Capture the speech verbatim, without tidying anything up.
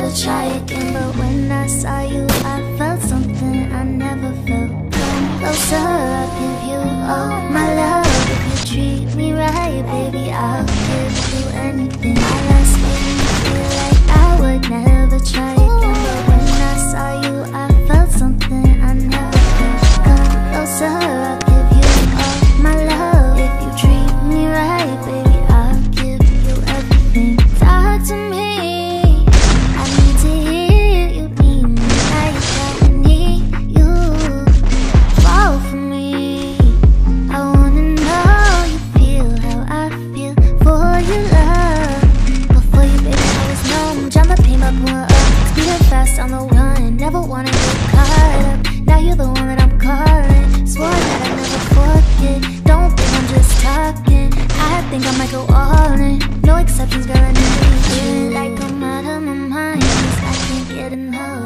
never try again. But when I saw you, I felt something I never felt. Come closer, I'll give you all my love. If you treat me right, baby, I'll give you anything. I lost made me feel like I would never try again. But when I saw you, I felt something I never felt. Come closer, I'll give you all my love. If you treat me right, baby, I'll give you everything. Talk to me, I need to hear you need me like I need you. Fall for me, I wanna know you feel how I feel for your love. Before you, baby, I was numb. Jump up, came up, one up, speeding fast on the run. Never wanna get caught up. Now you're the one that I'm calling. Swore that I'd never forget. Don't think I'm just talking. I think I might go all in. No exceptions, girl, I need you. Like I'm out of my mind, 'cause I can't get enough.